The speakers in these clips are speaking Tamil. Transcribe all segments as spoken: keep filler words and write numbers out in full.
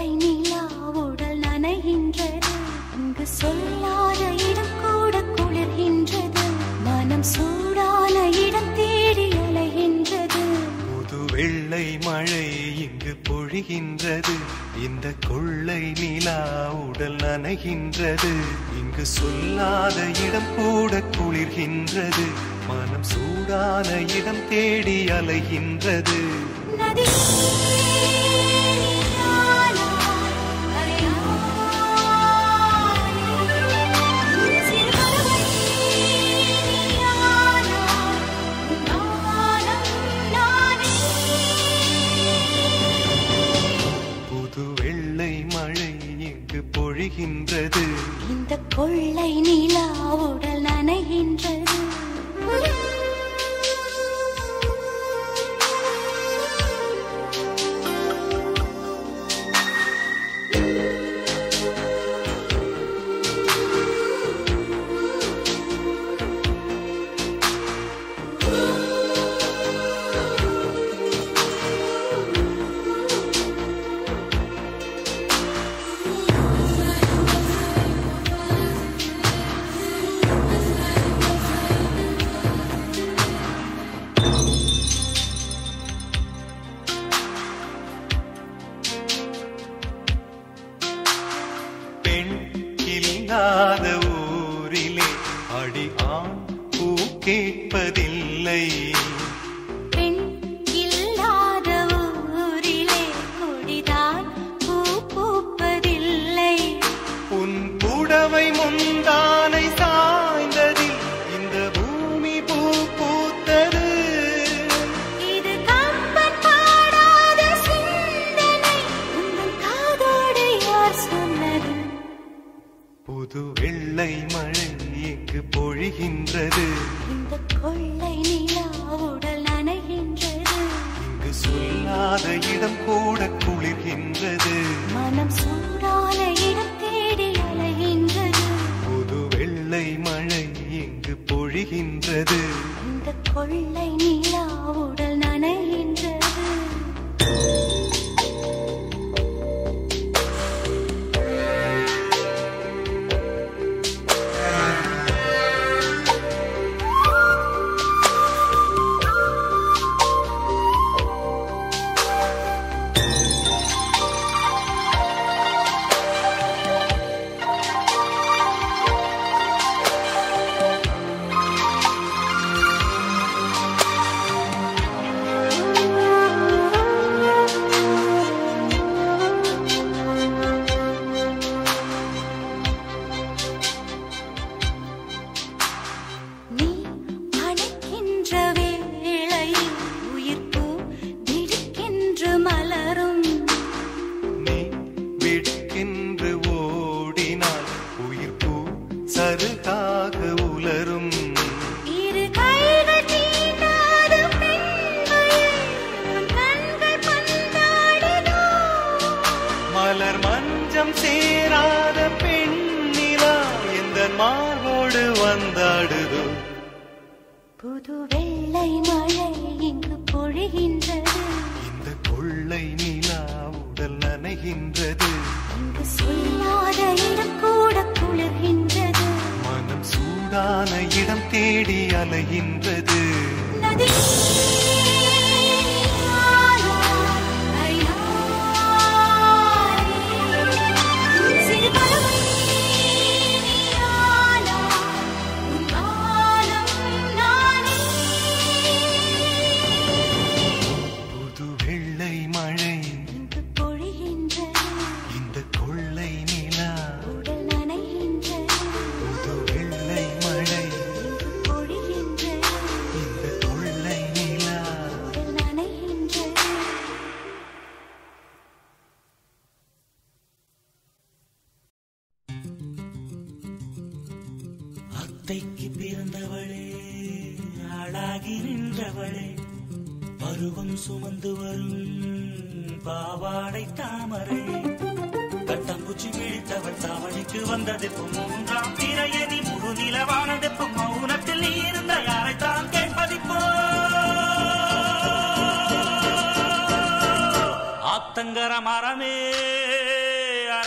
கொள்ளை நிலா உடல் நனைகின்றது. இங்கு சொல்லாத இடம் கூட குளிர்கின்றது. மனம் சூடான இடம் தேடி அலைகின்றது. புது வெள்ளை மழை இங்கு பொழிகின்றது. இந்த கொள்ளை நிலா உடல் நனைகின்றது. இங்கு சொல்லாத இடம் கூட குளிர்கின்றது. மனம் சூடான இடம் தேடி அலைகின்றது. புது வெள்ளை மழை இங்கு பொழிகின்றது. இந்த கொள்ளை நிலா உடல் நனைகின்றது. இல்லாத ஊரிலே அடி ஆண் பூ கேட்பதில்லை. பெண் இல்லாத ஊரிலே கொடிதான் பூ பூப்பதில்லை. உன் புடவை முந்தானை சாய்ந்ததில் இந்த பூமி பூ பூத்தது. இது கம்பன் பாடாத சிந்தனை, உங்கள் காதோடு யார் சொன்னது? புது வெள்ளை மழை இங்கு பொழிகின்றது. இந்த கொள்ளை நிலா உடல் நனைகின்றது. இங்கு சொல்லாத இடம் கூட குளிர்கின்றது. மனம் சூடான இடம் தேடி அலைகின்றது. புது வெள்ளை மழை இங்கு பொழிகின்றது. இந்த கொள்ளை நிலா உடல் நனைகின்றது. சருகாக உலரும் இரு கைகள் தீண்டாத பெண்கள் கண்கள் பந்தாடுதோ. மலர் மஞ்சம் சேராத பெண்ணிலா எந்த மார்போடு வந்தாடுதோ. புது வெள்ளை மழை இங்கு பொழிகின்றது. இந்த கொள்ளை நிலா உடல் நனைகின்றது. இங்கு சொல்லாத இடம் கூட குளிர்கின்றது. மனம் சூடான இடம் தேடி அலைகின்றது. நதி அத்தைக்கு பிறந்தவளே, ஆளாகி நின்றவளே, பருவம் சுமந்து வரும் பாவாடை தாமரை, கட்டம்பூச்சி விழித்தவள் தாவணிக்கு வந்ததெப்பு மூன்றாம் திரையணி முழு நிலவானதெப்பு மௌனத்தில் நீ இருந்த யாரைத்தான் கேட்பதிப்போ. ஆத்தங்கர மரமே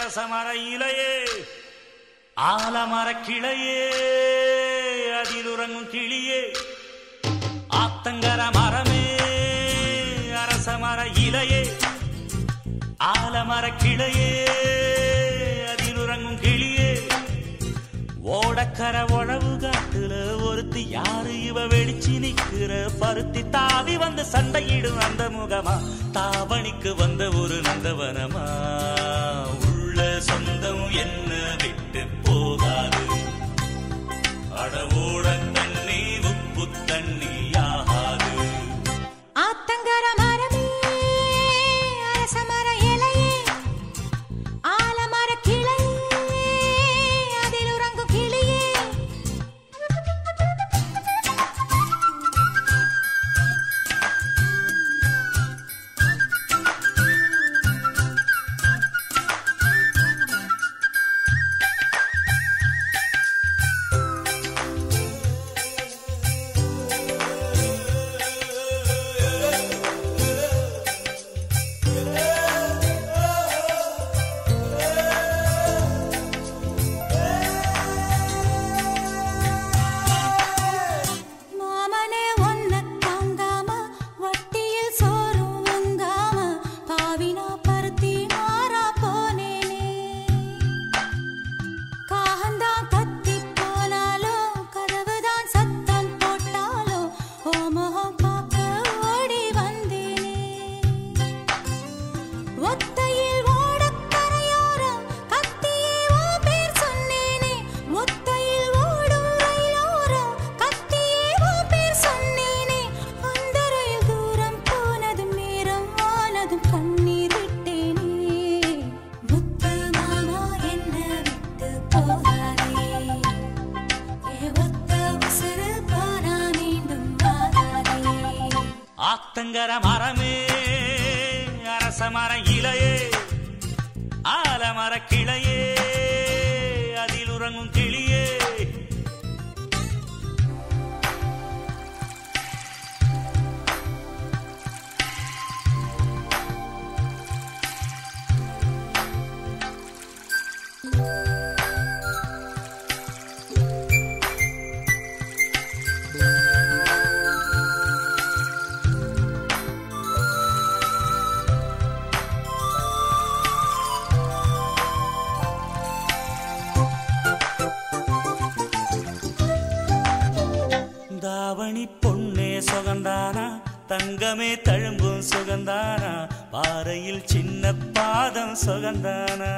அரசமர இலையே ஆலமர கிளையே அதில் உறங்கும் கிளியே ஆத்தங்கர மரமே அரசமர இலையே ஆலமர கிளையே அதில் உறங்கும் கிளியே ஓடக்கர உழவு காட்டுல ஒருத்தி யாரு இவ வெளிச்சி நிக்கிற பருத்தி தாவி வந்து சண்டையிடும் அந்த முகமா தாவணிக்கு வந்த ஒரு நந்தவனமா உள்ள சொந்தம் என்ன விட்டு போகாது அடவோட தண்ணி உப்பு தண்ணி ஆகாது ஆத்தங்கர மரமே அரசமர இலையே ஆலமர கிளையே அதில் உறங்கும் கிளியே ஆத்தங்கர மரமே அரசமர இலையே ஆலமர கிளையே அதில் உறங்கும் கிளியே தாவணி பொன்னே சுகந்தானா தங்கமே தழும்பும் சுகந்தானா பாறையில் சின்ன பாதம் சுகந்தானா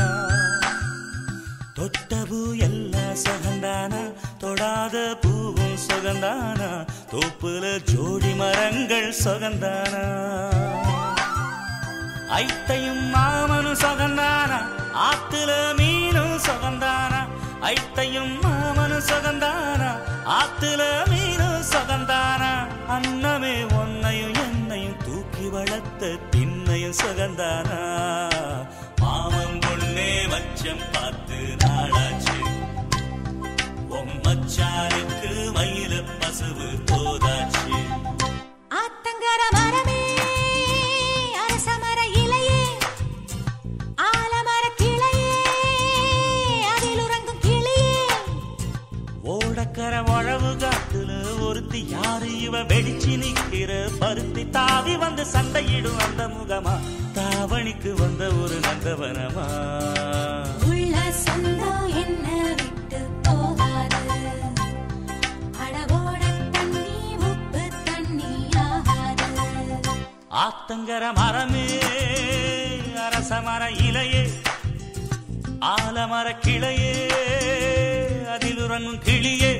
தொட்டபூ எல்லாம் சுகந்தானா தொடாத பூவும் சுகந்தானா தோப்புல ஜோடி மரங்கள் சுகந்தானா ஐத்தையும் மாமனும் சுகந்தானா ஆத்துல மீனும் சுகந்தானா ஐத்தையும் மாமனும் சுகந்தானா ஆத்துல மீனும் சுகந்தானா அன்னமே ஒன்னையும் என்னையும் தூக்கி வளர்த்த திண்ணையும் சுகந்தானா மாமன் பொண்ணே மச்சம் பார்த்து நாளாச்சு மச்சாருக்கு மயில பசுவு போதாச்சு ஆத்தங்கர மரமே அரசமர இலையே ஆலமர கிளையே அதில் உறங்கும் கிளியே ஓடக்கர உழவு காட்டுல ஒருத்தி யாரு இவ வெடிச்சு நிக்கிற பருத்தி தாவி வந்து சண்டையிடும் அந்த முகமா தாவணிக்கு வந்த ஒரு நந்தவனமா உள்ள சொந்தம் என்ன விட்டு போகாது அடவோட தண்ணி உப்பு தண்ணி ஆகாது ஆத்தங்கர மரமே அரசமர இலையே ஆலமர கிளையே அதில் உறங்கும் கிளியே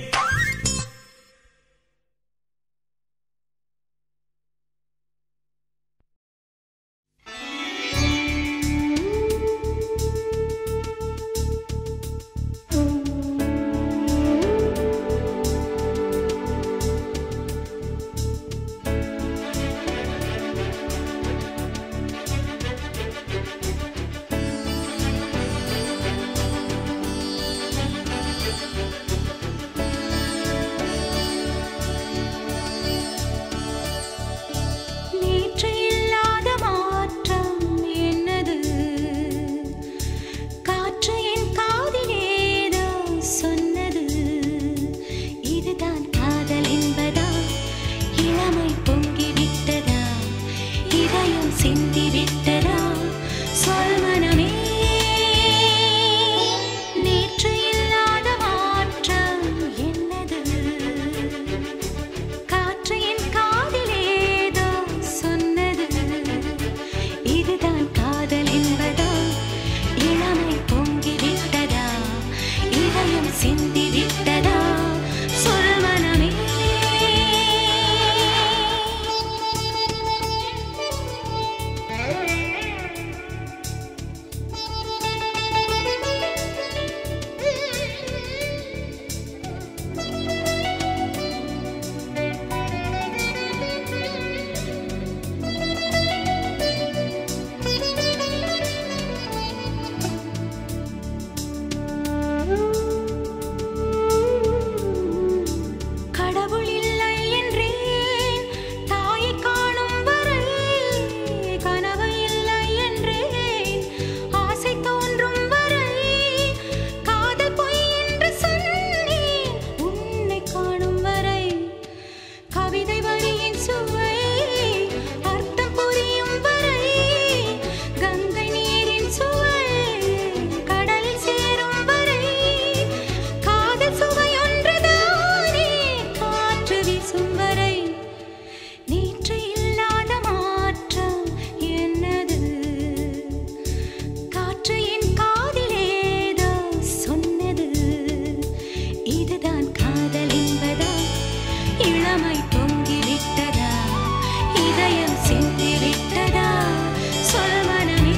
காற்று என் காதிலேதோ சொன்னது இதுதான் காதல் என்பதா இளமை பொங்கி விட்டதா இதயம் சிந்தி விட்டதா சொல் மனமே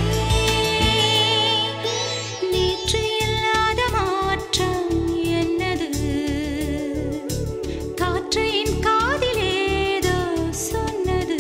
நேற்று இல்லாத மாற்றம் என்னது காற்று என் காதிலேதோ சொன்னது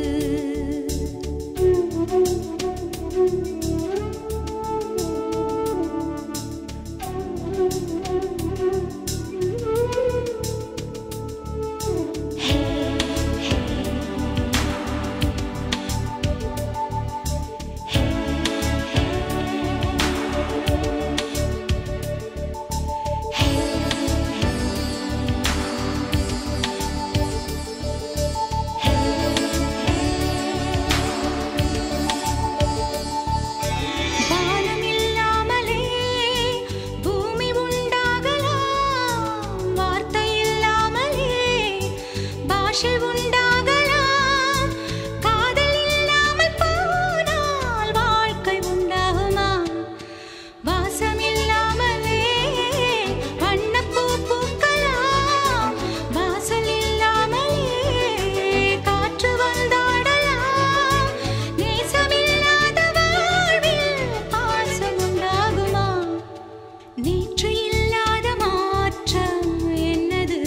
வானம் இல்லாமலே பூமி உண்டாகலாம் வார்த்தை இல்லாமலே பாஷை உண்டாகலாம் காதல் இல்லாமல் போனால் வாழ்க்கை உண்டாகுமா வாசம் இல்லாமலே வண்ணப்பூ பூக்கலாம் வாசல் இல்லாமலே காற்று வந்தாடலாம் நேசமில்லாத வாழ்வில் பாசம் உண்டாகுமா நேற்று இல்லாத மாற்றம் என்னது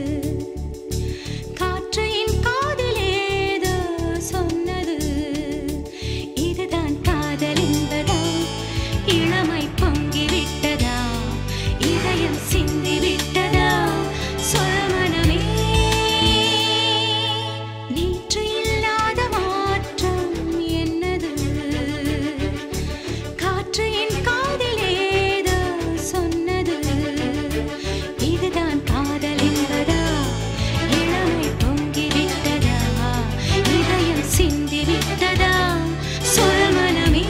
காற்று என் காதிலேதோ சொன்னது இதுதான் காதல் என்பதா இளமை பொங்கி விட்டதா இதயம் சிந்தி விட்டதா சொல் மனமே நேற்று இல்லாத மாற்றம் என்னது காற்று என் காதிலேதோ சொன்னது இதுதான் காதல் என்பதா இளமை பொங்கி விட்டதா இதயம் சிந்தி விட்டதா சொல் மனமே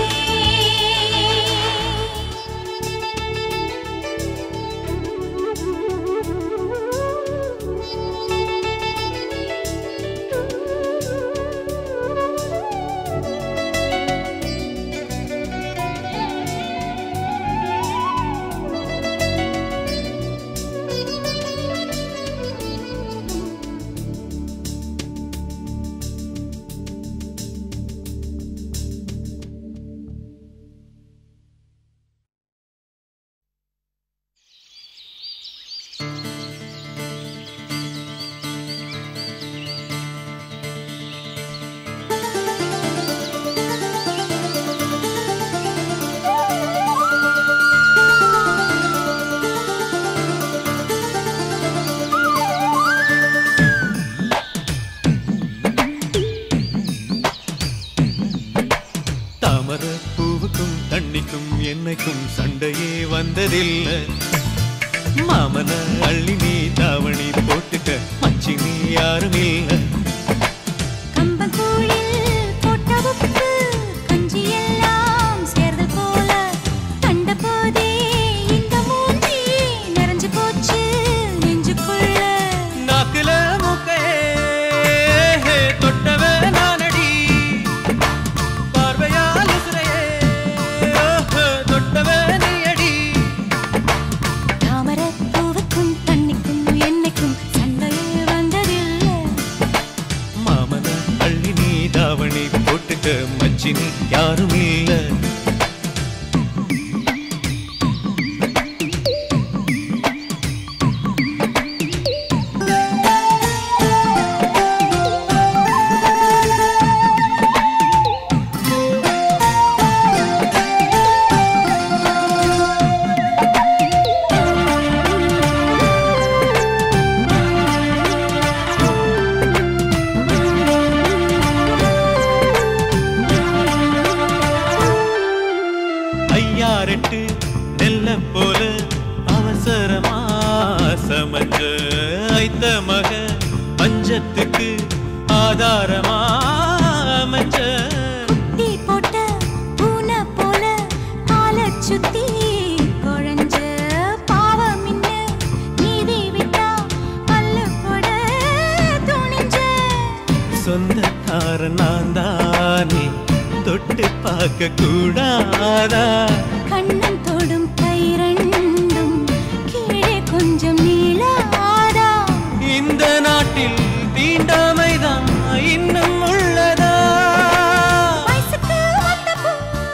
தாமர பூவுக்கும் தண்ணிக்கும் என்னைக்கும் சண்டையே வந்ததில்லை மாமன அள்ளி நீ தாவணி போட்டுக்க மச்சி நீ யாரும் இல்லை கம்பங்கூழில் போட்ட உப்பு கஞ்சி எல்லாம் சேர்ந்து போல கண்ட போதே இந்த மூஞ்சி நிறைஞ்சு போச்சு நெஞ்சுக்குள்ள நாக்குல மூக்கே தொட்டவே நானடி பார்வையால் உசுரையே தொட்டவே நீ அடி தாமரப் பூவுக்கும் தண்ணிக்கும் என்னைக்கும் சண்டையே வந்ததில்லை மாமன அள்ளி நீ தாவணி போட்டுக்க மச்சி நீ யாரும் இல்லை ஐயாரெட்டு நெல்ல போல அவசரமா சமஞ்ச ஐத்த மக பஞ்சத்துக்கு ஆதாரமா அமைஞ்ச குட்டி போட்ட பூனை போல காலை சுத்தி குழஞ்ச பாவம் இன்ன நீதி விட்டா பல்லு போட துணிஞ்ச சொந்தக்கார நான் தானே தொட்டு பார்க்க இருக்க கூடாதா கண்ணன் தொடும் கை ரெண்டும் கீழே கொஞ்சம் நீளாதா இந்த நாட்டில் தீண்டாமைதான் இன்னும் உள்ளதா வயசுக்கு வந்த பூ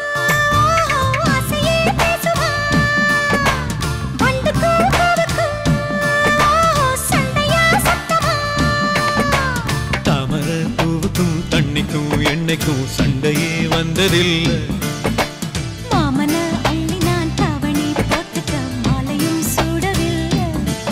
ஆசையே பேசுவா வண்டுக்கும் பூவுக்கும் சண்டையா சத்தமா தாமரை பூவுக்கும் தண்ணிக்கும் எண்ணெய்க்கும் சண்டையே வந்ததில்லை மாமன அள்ளி நான் தாவணி போட்டுக்க மாலையும் சூடவில்லை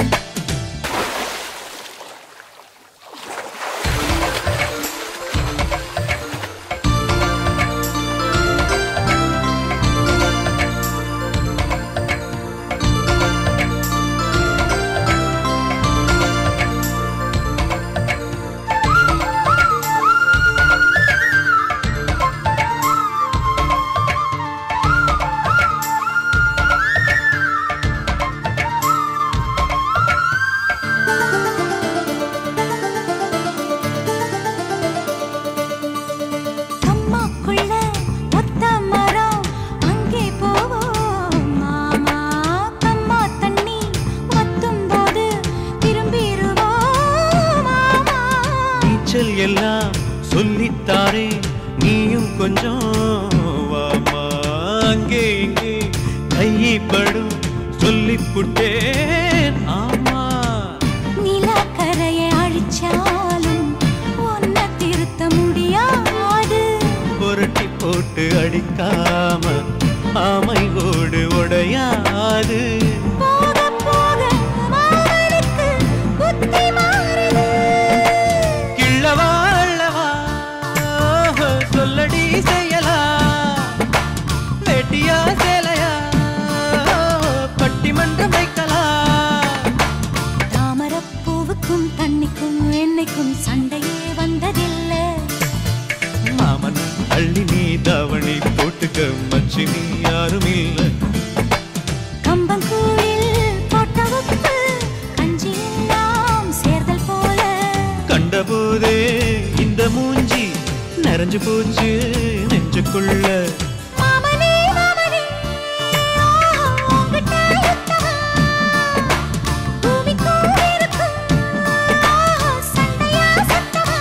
அம்மாக்குள்ள ஒத்த மரம் அங்கே போவோம் மாமா கம்மா தண்ணி வத்தும் போது திரும்பிடுவோம் மாமா நீச்சல் எல்லாம் சொல்லித்தாரே நீயும் கொஞ்சம் வாமா அங்கே இங்கே கைப்படும் சொல்லிப்புட்டேன் ஆமா நிலக்கரையை அழிச்சாலும் ஒன்ன திருத்த முடியாது புரட்டி போட்டு அடிக்காம ஆமை ஓடு உடையாது போக போக மாமனுக்கு புத்தி மாறுது கிள்ளவா அள்ளவா சொல்லடி செய்யலா வெட்டியா சேலையா பட்டிமன்றம் வைக்கலாம் தாமரப்பூவுக்கும் தண்ணிக்கும் எண்ணெய்க்கும் சண்டையே வந்ததில்லை மாமன் அள்ளி நீ தாவணி போட்டுக்க மச்சி நீ யாரும் இல்ல கம்பங்கூழில் போட்ட உப்பு கஞ்சி எல்லாம் சேர்தல் போல கண்டபோதே இந்த மூஞ்சி நிறைஞ்சு போச்சு நெஞ்சுக்குள்ள மாமனே மாமனே உங்கிட்ட யுத்தமா பூமிக்கும் இருக்கும் சண்டையா சத்தமா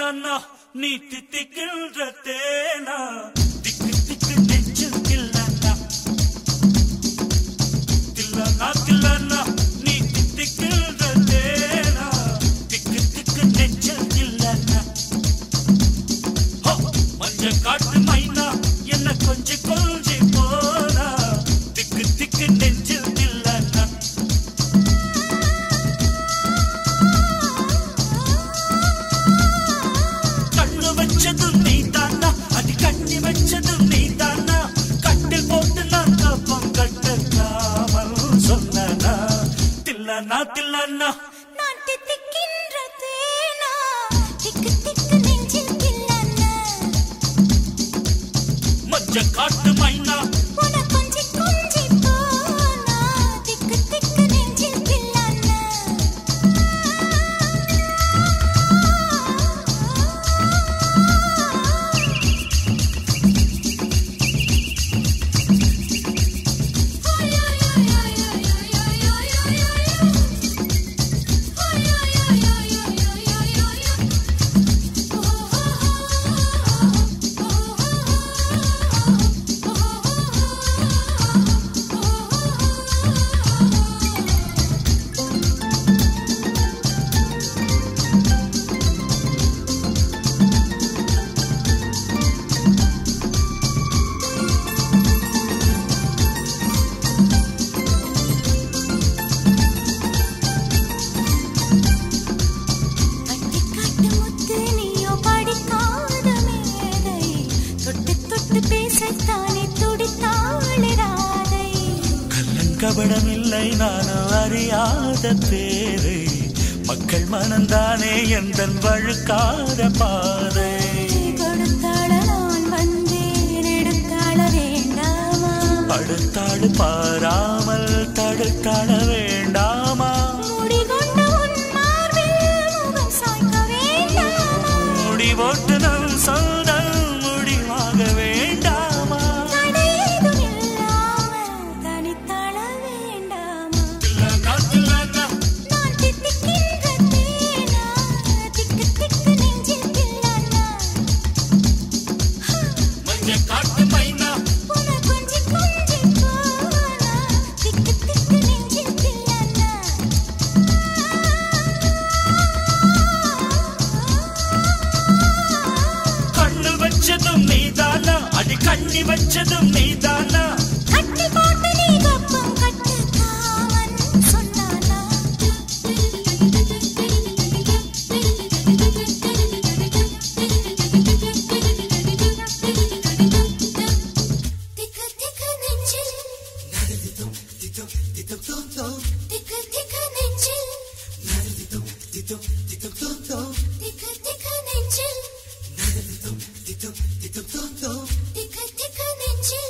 தில்லனா நீ தித்திக்கின்ற தேனா திக்கு திக்கு நெஞ்சில் தில்லனா தில்லனா தில்லனா நீ தித்திக்கின்ற தேனா திக்கு திக்கு நெஞ்சில் தில்லனா மஞ்ச காட்டு மைனா என்ன கொஞ்சி கொஞ்சி போனா திக்கு திக்கு நெஞ்சில் தில்லனா கண்ணு வச்சதும் நீ தானா அது கண்ணி வச்சதும் நீ தானா கட்டில் போட்டு நான் கப்பம் கட்டலாமல் சொன்னா தில்லனா தில்லனா நான் தித்திக்கின்ற தேனா திக்கு திக்கு நெஞ்சில் தில்லனா மஞ்ச காட்டு மைனா உன கொஞ்சி கொஞ்சி போனா திக்கு திக்கு நெஞ்சில் தில்லனா கபடமில்லை நானும் அறியாத பேரை மக்கள் மனந்தானே எந்தன் வழுக்காத பாதை கொடுத்தாள நான் வந்தேன் எடுத்தாள வேண்டாமா அடுத்தாடு பாராமல் தடுத்தாட வேண்டாமா முடிகொண்ட உன் மார்பில் முகம் சாய்க்க வேண்டாமா முடிவோட்டு நம் சொந்தம் முடிவாக வேண்டாமா தடையேதும் இல்லாமல் தனித்தாள வேண்டாமா தில்லனா தில்லனா நான் தித்திக்கின்ற தேனா திக்கு திக்கு நெஞ்சில் தில்லனா மஞ்ச காட்டு மைனா உன கொஞ்சி கொஞ்சி போனா திக்கு திக்கு நெஞ்சில் தில்லனா கண்ணு வச்சதும் நீதானா அடி கண்ணி வச்சதும் நீதானா கட்டி போட்டு நீ கப்பம் கட்டு காமன் சொன்னானா திக்கு திக்கு நெஞ்சில் திக்கு திக்கு நெஞ்சில் திக்கு திக்கு நெஞ்சில் திக்கு திக்கு நெஞ்சில்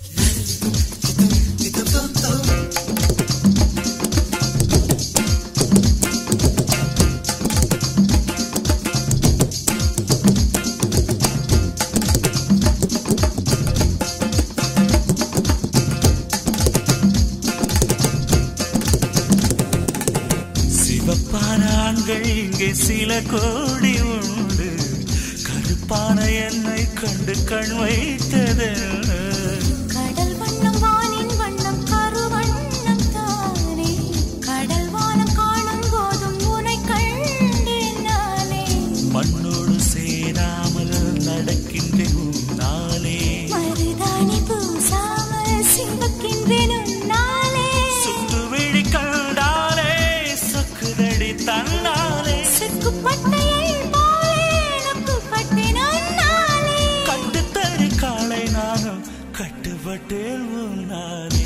சிவப்பான ஆண்கள் இங்கே சில கோடி உண்டு கருப்பான என்னை கண்டு கண் வைத்தது கடல் வண்ணம் வானின் வண்ணம் கருவண்ணம் தானே கடல் வானம் காணும் போதும் உனை கண்டேன் நானே மண்ணோடு சேராமல் நடக்கின்றேன் உன்னாலே மருதாணி பூசாமல் சிவக்கின்றேன் உன்னாலே சுத்து விழி கண்டாலே சொக்குதடி தன்னாலே செக்குப்பட்டையை போலே நொக்குப்பட்டேன் உன்னாலே கண்டு தடி காலை நானும் கட்டுப்பட்டேன் உன்னாலே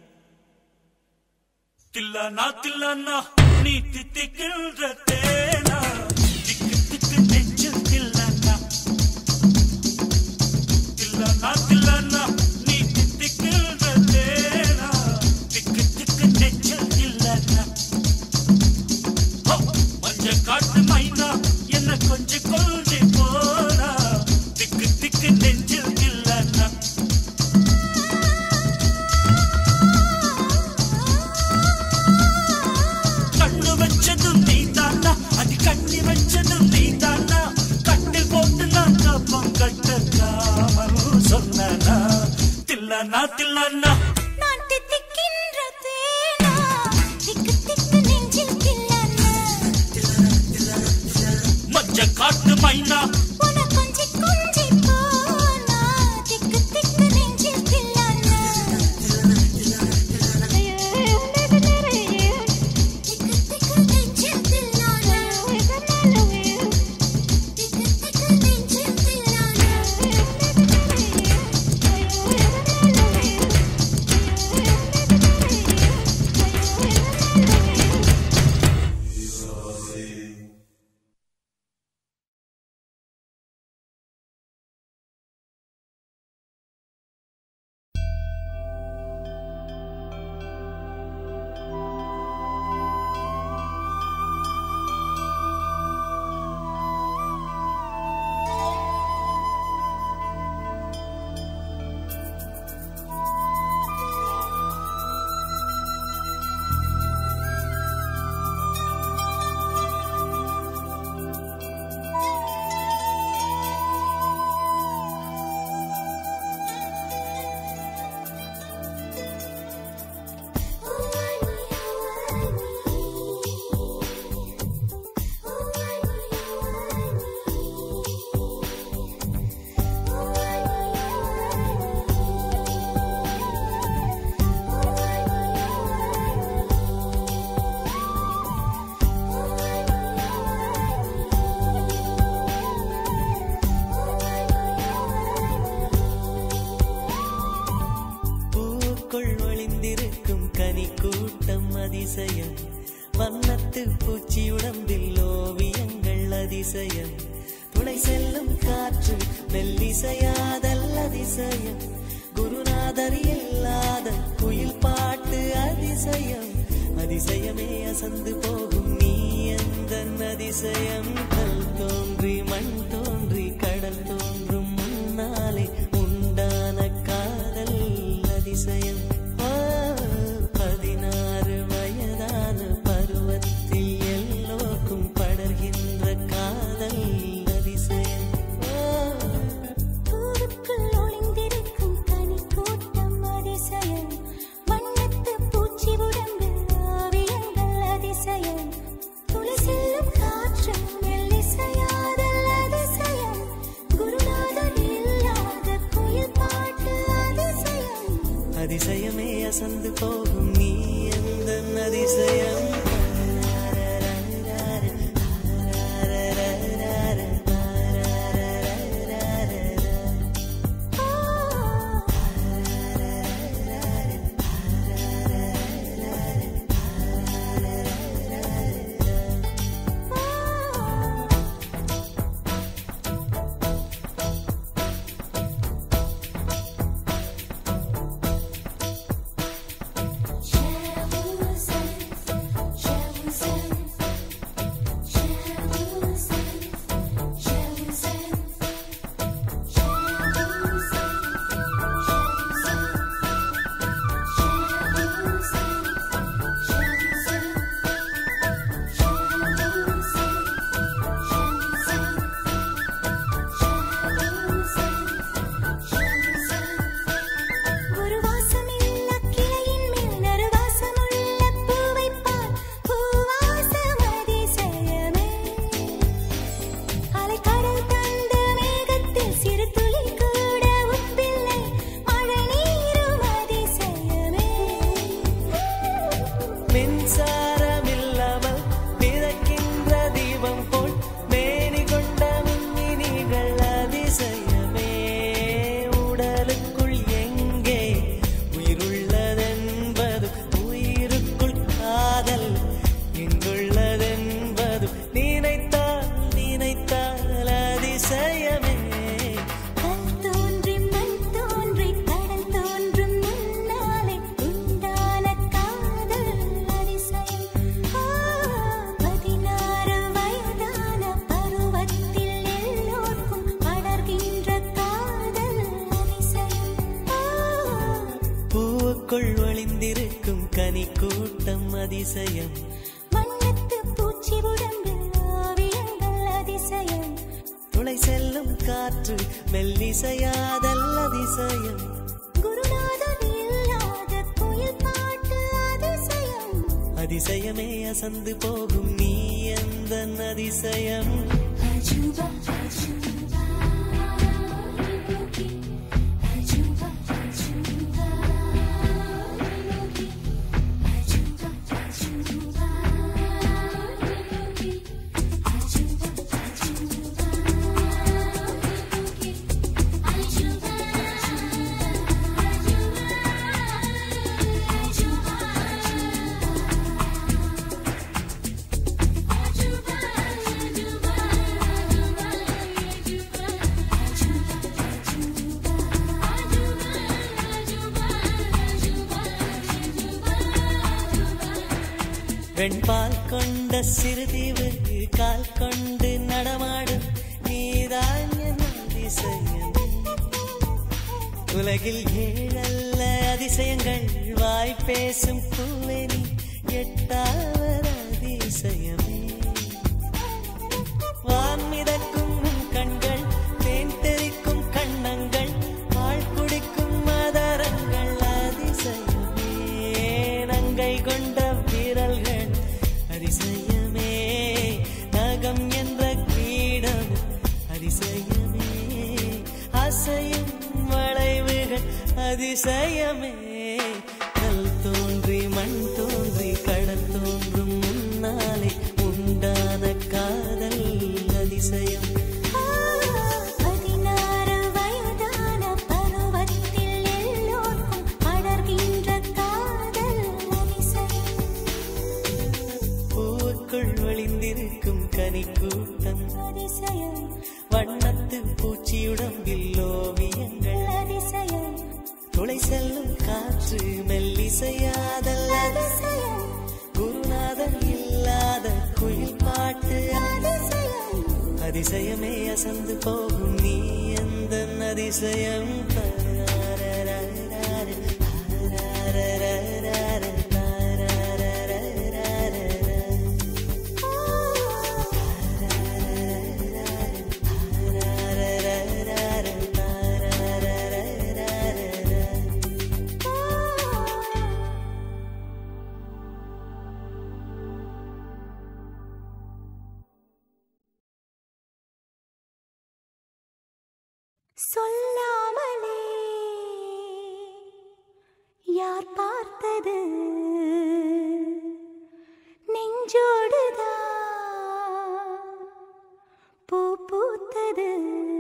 தில்லனா தில்லனா நீ தித்திக்கின்ற தேனா திக்கு திக்கு நெஞ்சில் தில்லனா தில்லனா தில்லனா நீ தித்திக்கின்ற தேனா திக்கு திக்கு நெஞ்சில் தில்லனா மஞ்ச காட்டு மைனா என்ன கொஞ்சி கொஞ்சி போனா திக்கு திக்கு நெஞ்சில் தில்லனா கண்ணு வச்சதும் நீ தானா அது கண்ணி வச்சதும் நீ தானா தில்லானா தில்லானா நான் தித்திக்கின்ற தேனா திக்கு திக்கு நெஞ்சில் தில்லானா மஞ்ச காட்டு மைனா உன கொஞ்சி கொஞ்சி போனா திக்கு திக்கு நெஞ்சில் தில்லானா திக்கு திக்கு நெஞ்சில் தில்லானா திக்கு திக்கு நெஞ்சில் தில்லானா அதிசயம் வண்ணத்து பூச்சி உடம்பில் ஓவியங்கள் அதிசயம் துளை செல்லும் காற்று மெல்லிசையாதல் அதிசயம் குருநாதர் இல்லாத குயில் பாட்டு அதிசயம் அதிசயமே அசந்து போகும் நீ எந்த அதிசயம் கல் தோன்றி மண் தோன்றி கடல் தோன்றும் முன்னாலே உண்டான காதல் அதிசயம் பதினாறு வயதான பருவத்தில் எல்லோருக்கும் படர்கின்ற காதல் அதிசயம் பூவுக்குள் ஒளிந்திருக்கும் கனி கூட்டம் அதிசயம் வண்ணத்து பூச்சி உடம்பில் ஓவியங்கள் அதிசயம் துளி செல்லும் காற்று மெல்லிசையாதல் அதிசயம் குருநாதர் இல்லாத குயில் பாட்டு அதிசயம் அதிசயமே அசந்து போகும் நீ எந்த அதிசயம் ஒளிந்திருக்கும் கனி கூட்டம் அதிசயம் வண்ணத்து பூச்சி உடம்பில் ஓவியங்கள் அதிசயம் துளை செல்லும் காற்று மெல்லிசையாதல் அதிசயம் குருநாதர் அதிசயமே அசந்து போகும் நீ எந்த அதிசயம் அஜூபா அஜூபா அஜூபா அஜூபா வெண்பால் கொண்ட சிறுதீவு கால் கொண்டு நடமாடும் நீதான் என் அதிசயம் உலகில் ஏழல்ல அதிசயங்கள் வாய் பேசும் பூவெனி எட்டாவது அதிசயமே வான் மிதக்கும் கண்கள் தேன் தெறிக்கும் கண்ணங்கள் பால் குடிக்கும் மதரங்கள் அதிசயமே நங்கை கொண்ட விரல்கள் அதிசயமே நகம் என்ற கிரீடம் அதிசயமே அசையும் வளைவுகள் அதிசயமே கல் தோன்றி மண் தோன்றி கடல் தோன்றும் முன்னாலே உண்டான காதல் அதிசயம் பதினாறு வயதான பருவத்தில் எல்லோருக்கும் அடர்கின்ற காதல் அதிசயம் பூவுக்குள் ஒளிந்திருக்கும் கனி கூட்டம் அதிசயம் வண்ணத்து பூச்சியுடம்பில் ஓவியங்கள் அதிசயம் துளை செல்லும் காற்று மெல்லிசையாதல் அதிசயம் குருநாதன் இல்லாத குயில் பாட்டு அதிசயம் அதிசயமே அசந்து போகும் நீ எந்த அதிசயம் சொல்லாமலே யார் பார்த்தது நெஞ்சோடுதான் பூ பூத்தது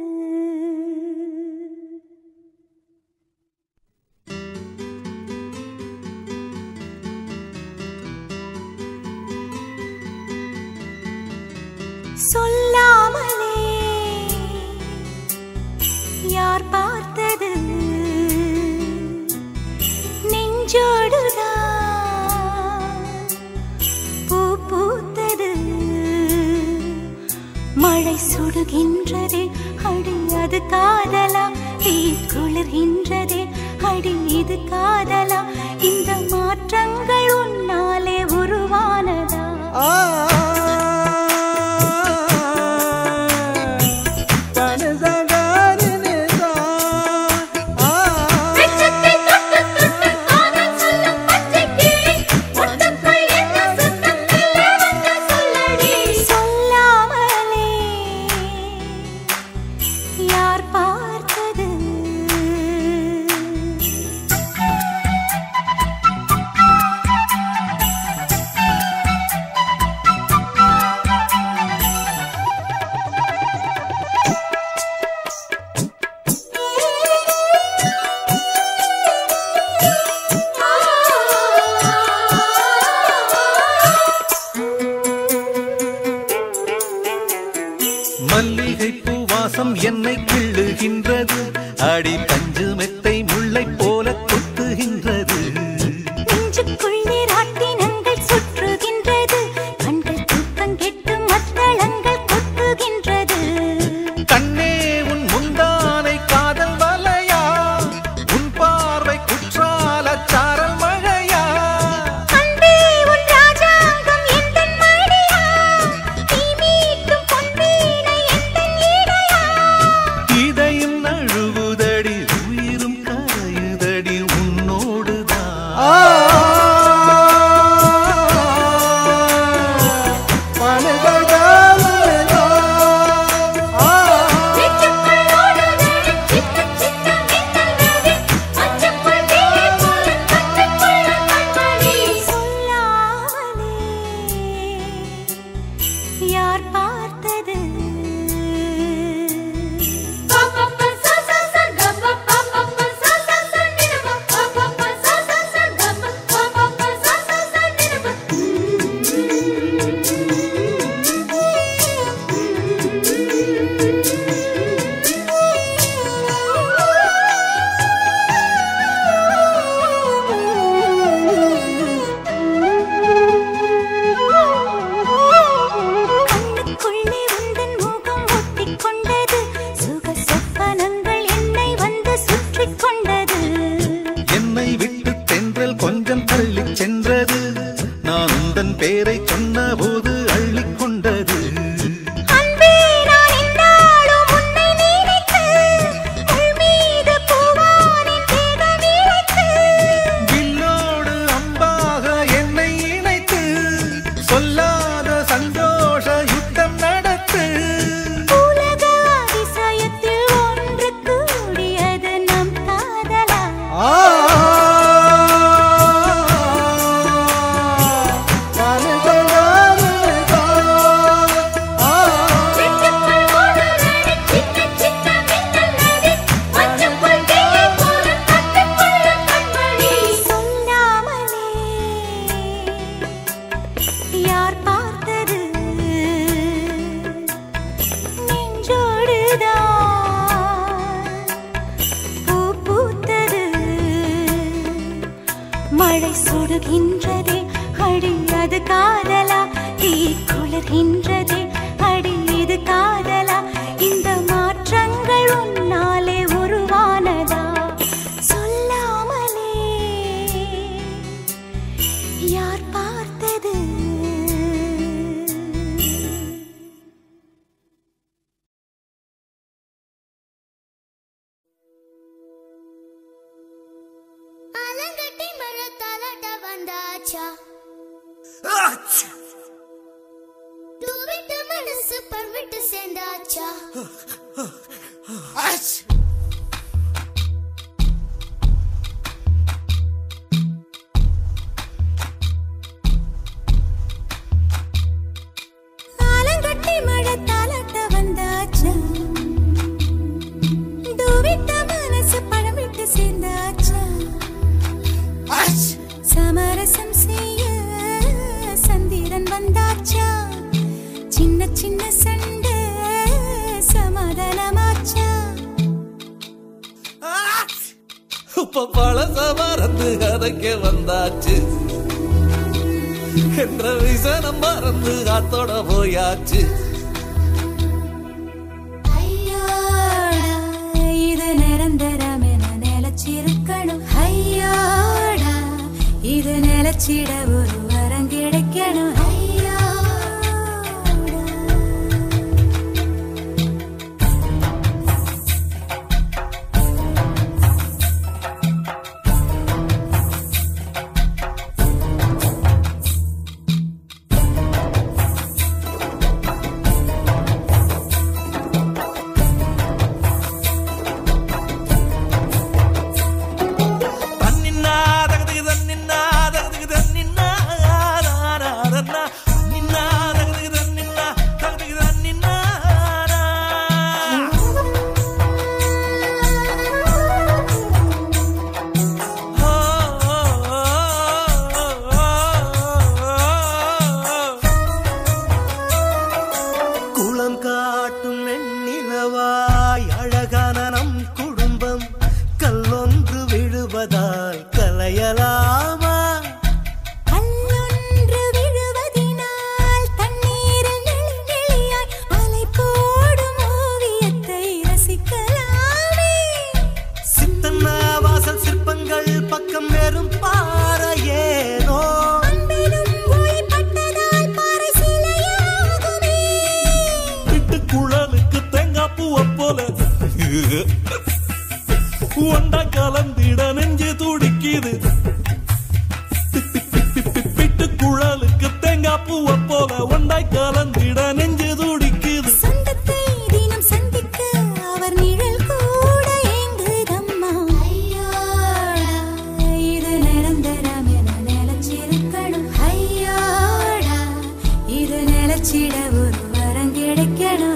சொல்லாமலே யார் பார்த்தது நெஞ்சோடுதான் பூ பூத்தது மழை சுடுகின்றதே அடி அது காதலா தீ குளிர்கின்றதே அடி இது காதலா இந்த மாற்றங்கள் உன்னாலே உருவானதா மல்லிகை பூவாசம் என்னை கிள்ளுகின்றது அடி பஞ்சு மெத்தை முல்லை போல கொத்துகின்றது நெஞ்சுக்குள் நீராட்டினங்கள் சுற்றுகின்றது கண்கள் தூக்கம் கெட்டு மத்தளங்கள் கொட்டுகின்றது கண்ணே உன் முந்தானை காதல் வலையா உன் பார்வை குற்றால சாரல் மழையா அன்பே உன் ராஜாங்கம் எந்தன் மடியா நீ மீட்டும் பொன்வீணை எந்தன் இடையா இதையும் நழுவுதடி உயிரும் கரையுதடி சுடுகின்றதே அடி அது காதலா தீ குளிர்கின்றதே அடி இது காதலா இந்த மாற்றங்கள் உன்னாலே உருவானதா சொல்லாமலே யார் பார்த்தது ஆலங்கட்டி மரத்தாலாட்ட வந்தாச்சா தூவிட்டு மனசு பர்விட்டு சேர்ந்தாச்சா ஆலங்கட்டி மரத்தாலாட்ட வந்தாச்சா தூவிட்ட மனசு படம் விட்டு சேர்ந்தாச்சா சமரசம் செய்ய சந்திரன் வந்தாச்சா சின்ன சின்ன சண்டை சமாதானமாச்சா இப்ப பழச மறந்து கதைக்க வந்தாச்சு என்ற விசனம் மறந்து காத்தோட போயாச்சு ஐயோடா இது நிரந்தரம் என நிலச்சிருக்கணும் ஐயோடா இது நிலச்சிட ஒரு வரம் கிடைக்கணும் ஐயோடா ஒண்டா கலந்திட நெஞ்சு துடிக்குது பிட்டு குழலுக்கு தேங்காய் பூவ போல ஒண்டாய் கலந்திட நெஞ்சு துடிக்குது சொந்தத்தை தினம் சந்திக்க அவர் நிழல் கூட ஏங்குதம்மா ஐயோடா இது நிரந்தரம் என நிலச்சிருக்கணும் ஐயோடா இது நிலச்சிட ஒரு வரம் கிடைக்கணும்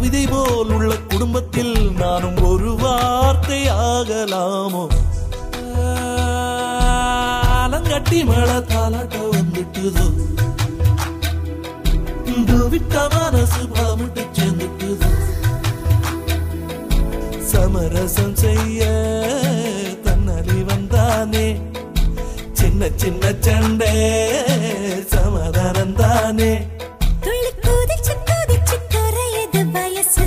கவிதை போல் உள்ள குடும்பத்தில் நானும் ஒரு வார்த்தை ஆகலாமோ? ஆலங்கட்டி மழை தாலாட்ட வந்துட்டுதோ, விட்ட மனசு பாமிட்டு சேர்ந்துட்டுதோ, சமரசம் செய்ய தன்னடி வந்தானே, சின்ன சின்ன சண்டை சமாதானம் தானே. துள்ளி குதிச்சு குதிச்சு குறையுது வயசு,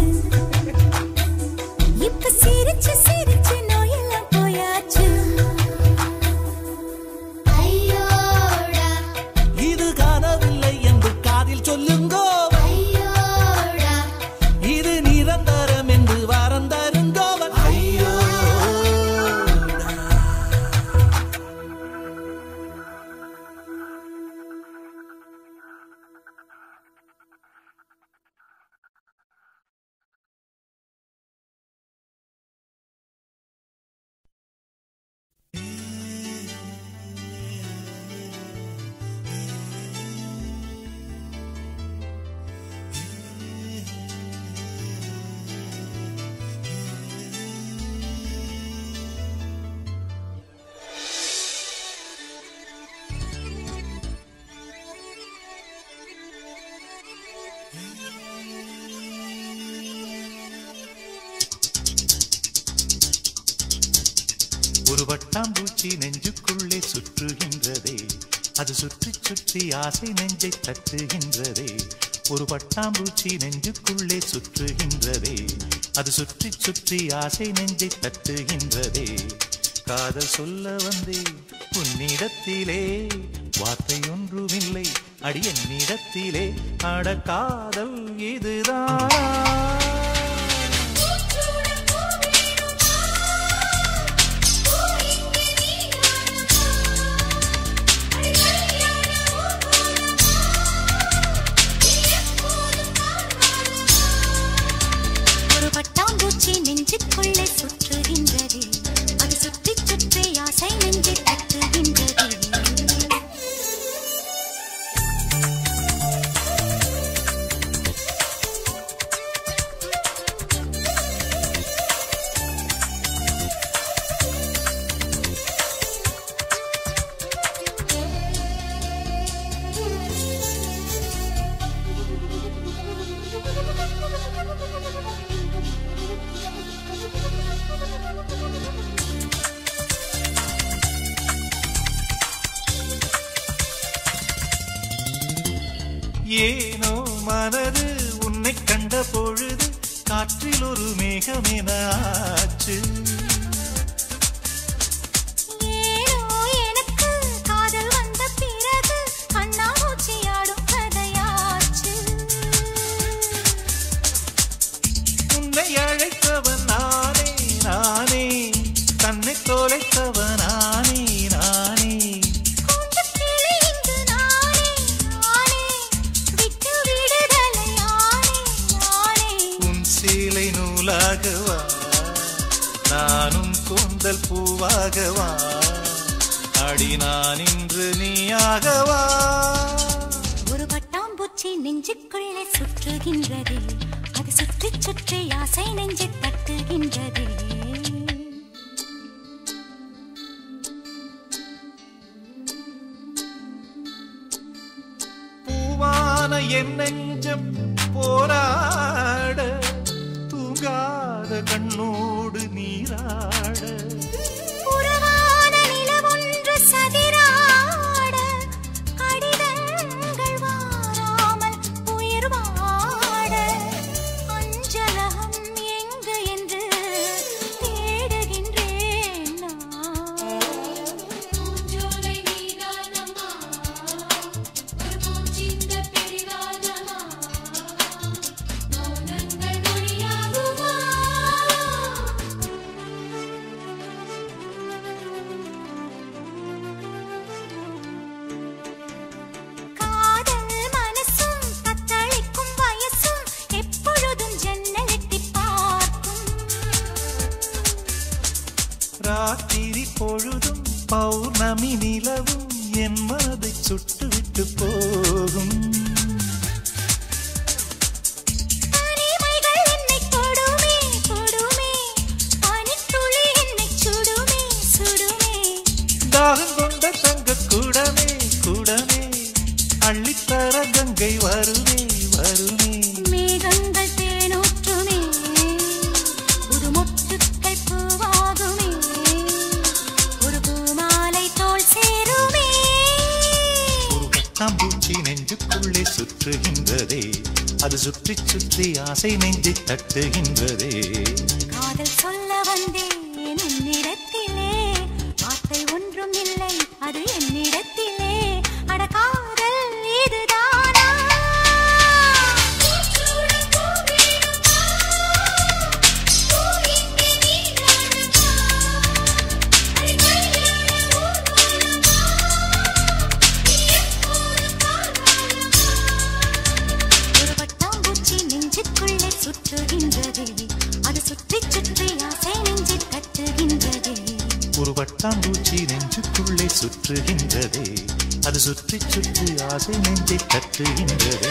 இப்ப சிரிச்சு சிரிச்சு நோயெல்லாம் போயாச்சு. ஐயோடா இது காணவில்லை என்று காதில் சொல்லுங்கோ, ஐயோடா இது நிரந்தரம் என்று வாரம் தருங்கோ. ஐயோ ஒரு வட்டாம்பூச்சி நெஞ்சுக்குள்ளே சுற்றுகின்றதே, அது சுற்றி சுற்றி ஆசை நெஞ்சை தட்டுகின்றதே. ஒரு பட்டாம்பூச்சி நெஞ்சுக்குள்ளே சுற்றுகின்றதே, அது சுற்றி சுற்றி ஆசை நெஞ்சை தட்டுகின்றதே. காதல் சொல்ல வந்தே உன்னிடத்திலே, வார்த்தை ஒன்றுமில்லை அடி என்னிடத்திலே. அட காதல் இதுதான். பட்டாம்பூச்சி நெஞ்சுக்குள்ளே சுற்றுகின்றதே, அது சுற்றி சுற்றி ஆசை நெஞ்சை தட்டுகின்றதே. ஏனோ மனது உன்னை கண்ட பொழுது காற்றில் ஒரு மேகமென ஆச்சு. ஏனோ எனக்கு காதல் வந்த பிறகு கண்ணாமூச்சியாடும் கதையாச்சு. உன்னை அழைத்தவன் நானே நானே, தன்னை தொலைத்தவன் நானே நானே. நூலாகவா நானும் கூந்தல் பூவாகவா, அடி நான் இன்று நீயாகவா. ஒரு பட்டாம்பூச்சி நெஞ்சுக்குள்ளே சுற்றுகின்றதே, அது சுற்றி சுற்றி ஆசை நெஞ்சை தட்டுகின்றதே. பூவான என் நெஞ்சம் போராட, தூங்காத கண்ணோடு நீராட. புறவான நிலவொன்று சதிராட, கடிதங்கள் வாராமல் உயிர் வாட. அஞ்சலகம் எங்கு என்று தேடுகின்றேன் நான். பூஞ்சோலை நீதானம்மா, ஒரு பூச்சிந்த பெரிதானம்மா, மௌனங்கள் மொழியாகுமா. காதல் மனசும் தத்தளிக்கும் வயசும் எப்பொழுதும் ஜன்னலெட்டி பார்க்கும். ராத்திரி பொழுதும் பௌர்ணமி நிலவும் என் மனதை சுட்டுவிட்டு போகும். தனிமைகள் சுற்றுகின்றதே அது சுற்றி சுற்றி ஆசை நெஞ்சை தட்டுகின்றதே காதல் சொல்ல வந்தேன் உன்னிடத்திலே வார்த்தை ஒன்றும் இல்லை அது என்னிடத்திலே அட காதல் இதுதானா ஒரு பட்டாம்பூச்சி நெஞ்சுக்குள்ளே சுற்றுகின்றதே அது சுற்றி சுற்றி ஆசை நெஞ்சை தட்டுகின்றதே ஒரு வட்டாம்பூச்சி நெஞ்சுக்குள்ளே சுற்றுகின்றதே அது சுற்றி சுற்றி ஆசை நெஞ்சை தட்டுகின்றதே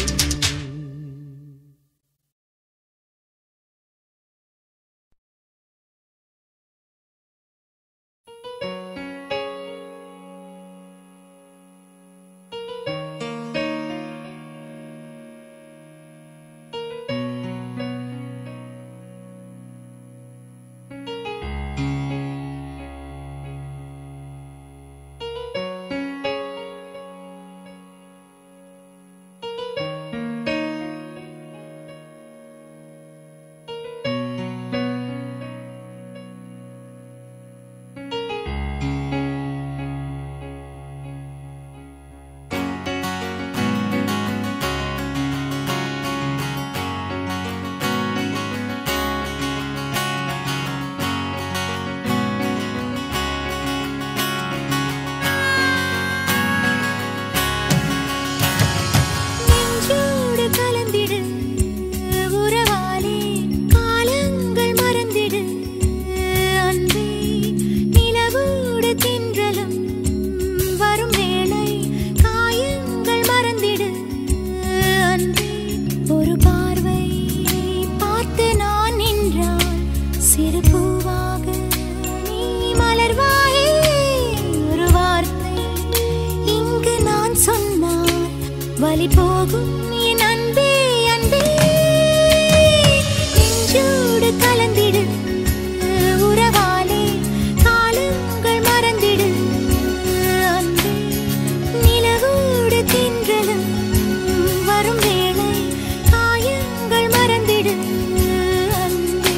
வலி போகும் என் அன்பே அன்பே நெஞ்சோடு கலந்திடு உறவாலே காலங்கள் மறந்திடு அன்பே நிலவோடு தின்றலும் வரும் வேளை காயங்கள் மறந்திடு அன்பே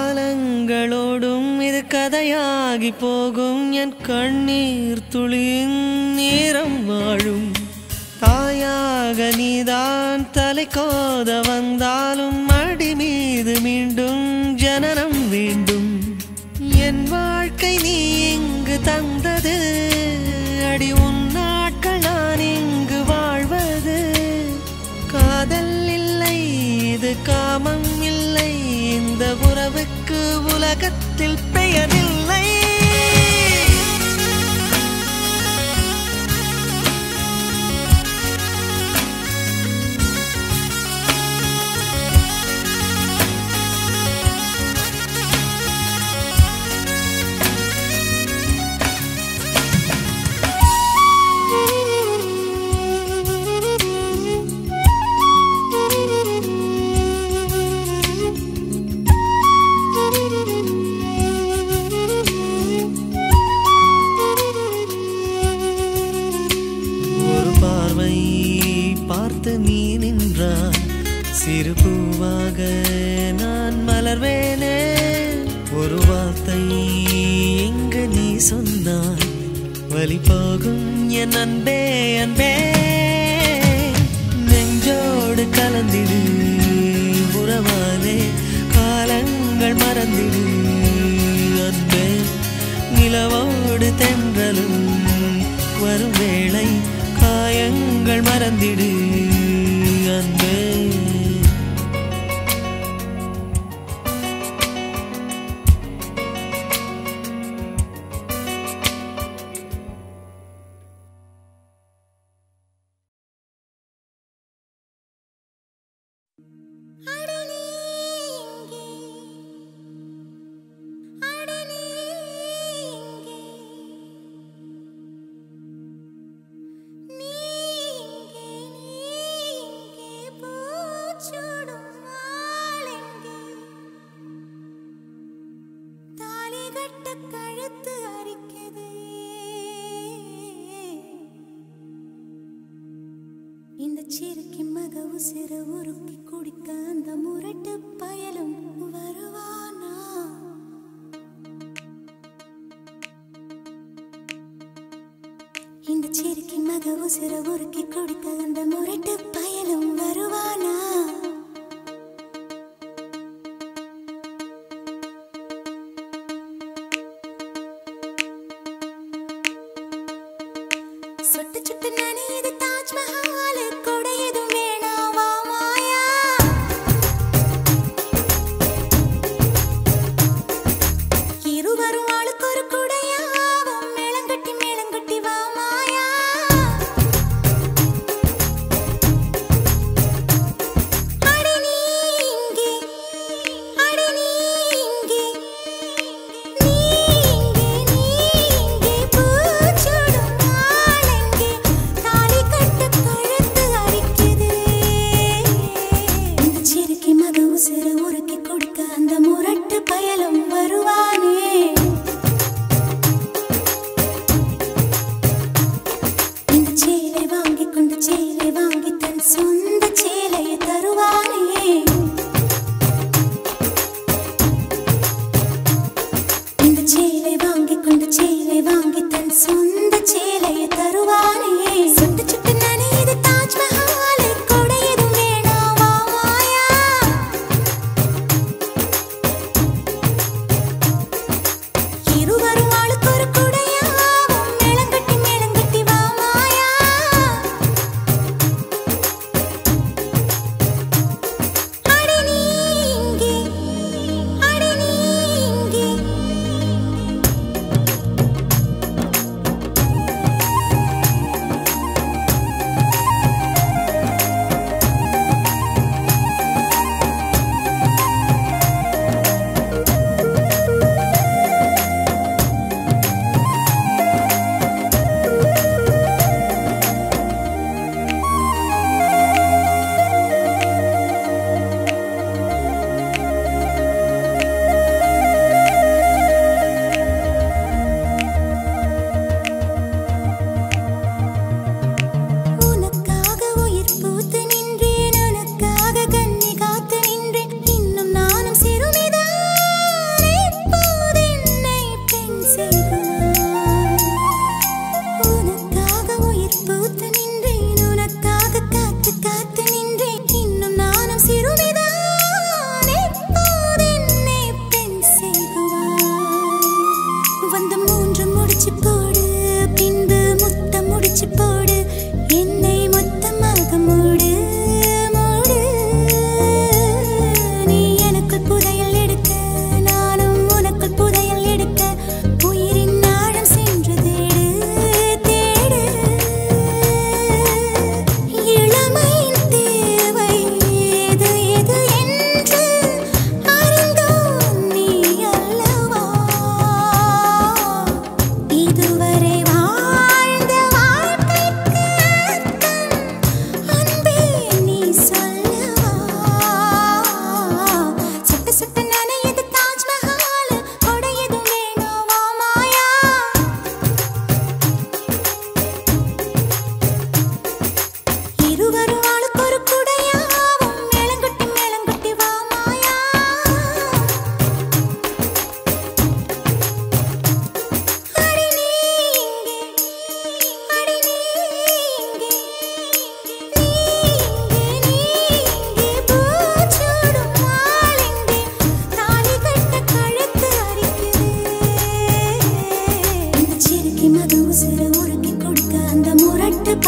காலங்களோடும் இது கதையாகி போகும் என் கண்ணீர் துளியின் நேரம் வாழும் தாயாக நீதான் தலை கோத வந்தாலும் அடி மீது மீண்டும் ஜனனம் வேண்டும் என் வாழ்க்கை நீ இங்கு தந்தது அடி உன் நாட்கள் நான் இங்கு வாழ்வது காதல் இல்லை இது காமம் இல்லை இந்த உறவுக்கு உலகத்தில் பெயரில்லை சிறு பூவாக நான் மலர்வேனே ஒரு வார்த்தை எங்கு நீ சொன்னாய் வலி போகும் என் அன்பே அன்பே நெஞ்சோடு கலந்திடு உறவாலே காலங்கள் மறந்திடு அன்பே நிலவோடு தென்றலும் வரும் வேளை காயங்கள் மறந்திடு அன்பே இந்த சிறுக்கி மக உசிர உருக்கி குடிக்க அந்த முரட்டு பயலும் வருவானா இந்த சிறுக்கி மக உசிர உருக்கி குடிக்க அந்த முரட்டு பயலும் வருவானா சுட்டு சுட்டு நனையுது தாஜ்மஹால் கொடையதும் வேணாவா மாயா இருவரும் ஆளுக்கு ஒரு குடையாவும் மேளங்கட்டி மேளங்கட்டி வா மாயா அடி நீ இங்கே அடி நீ இங்கே நீ இங்கே நீ இங்கே பூச்சூடும் தாலி கட்டு கழுத்து அரிக்குது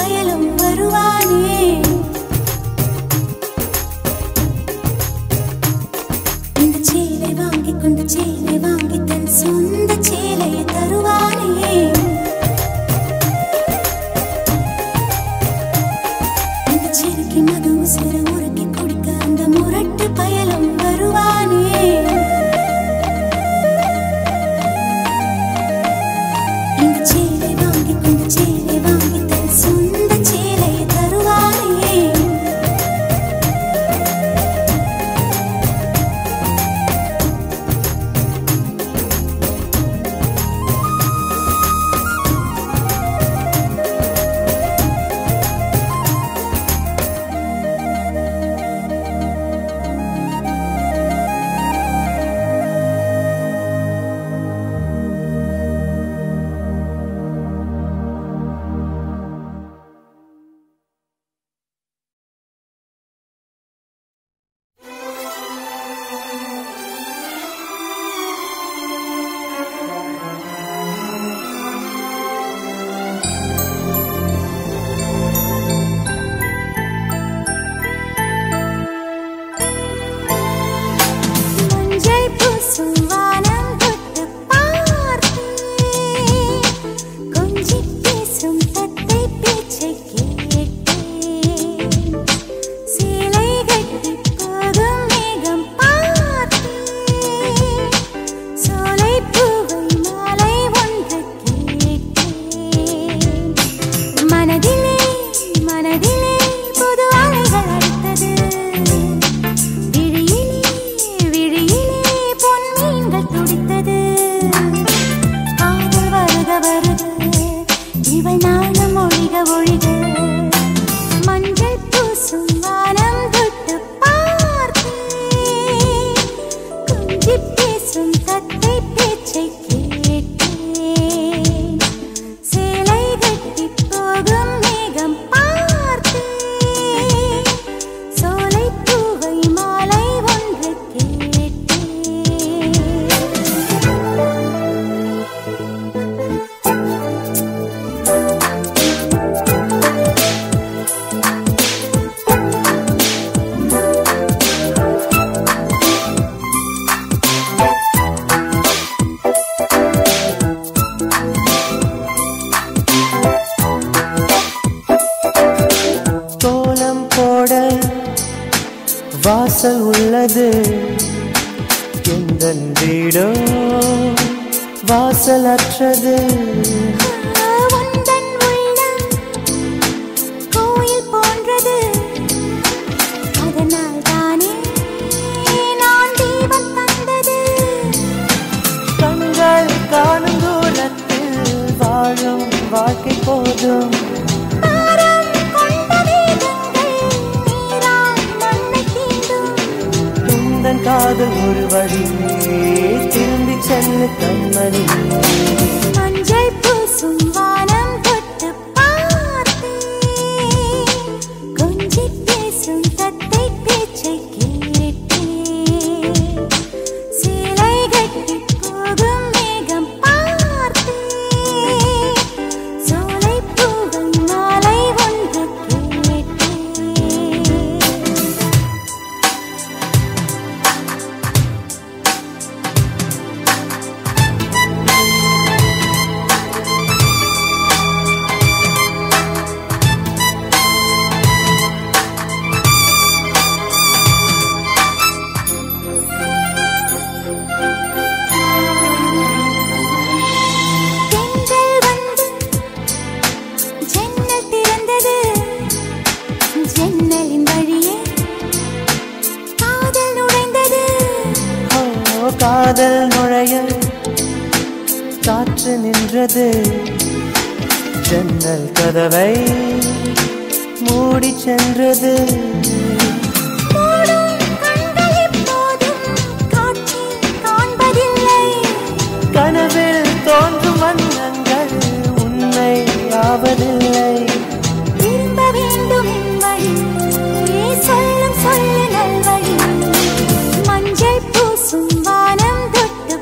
பயலும் வருவானே. இந்த சேலை வாங்கி கொண்டு சேலை வாங்கி தன் சொந்த சேலையை தருவானே. இந்த செருக்கி மது உசிர முறுக்கி குடிக்க அந்த முரட்டு பயலும் வருவானே. இந்த சேலை வாங்கி கொண்டு சேலை வாங்கி தன் சொந்த சேலையை தருவானே. மஞ்சள் பூசும் வானம் தொட்டு பார்த்தேன். கொஞ்சி பேசும் தத்தை பேச்சை கேட்டேன். சேலை கட்டி போகும் மேகம் பார்த்தேன். சோலை பூவை மாலை ஒன்று கேட்டேன். மனதிலே மனதிலே புது அலைகள் அடித்தது. விழியிலே விழியிலே பொன் மீன்கள் துடித்தது. காதல் வருக வருக இவள் நாணம் ஒழிக ஒழிக. மஞ்சள் பூசும் வானம் தொட்டு பார்த்தேன். கொஞ்சி பேசும் தத்தை பேச்சை கேட்டேன். சேலை கட்டி போகும் மேகம் பார்த்தேன். சோலை பூவை மாலை ஒன்று கேட்டேன். கோலம் போட வாசல் உள்ளது. எந்தன் வீடோ வாசலற்றது. உந்தன் உள்ளம் கோயில் போன்றது. அதனால் தானே நான் தீபம் தந்தது. கண்கள் காணும் தூரத்தில் வாழும் வாழ்க்கை போதும். பாரம் கொண்ட வேதங்கள் நீரால் மண்ணை தீண்டும். உந்தன் காதல் ஒரு வழி திரும்பி செல்லு கண்மணி. மஞ்சள் பூசும் வானம் தொட்டு பார்த்தேன். கொஞ்சி பேசும் தத்தை பேச்சை கேட்டேன். சேலை கட்டி போகும் மேகம் பார்த்தேன். சோலை பூவை மாலை ஒன்று கேட்டேன். தென்றல் வந்து ஜன்னல் திறந்தது. ஜன்னலின் வழியே காதல் நுழைந்தது. ஓ, காதல் நுழைய காற்று நின்றது. ஜன்னல் கதவை மூடி சென்றது. மூடும் கண்கள் இப்போதும் காட்சி காண்பதில்லை. கனவில் தோன்றும் வண்ணங்கள் உண்மை ஆவதில்லை. திரும்ப வேண்டும் என் வழி சொல்லும் சொல்லு நல்வழி. மஞ்சள் பூசும் வானம் தொட்டு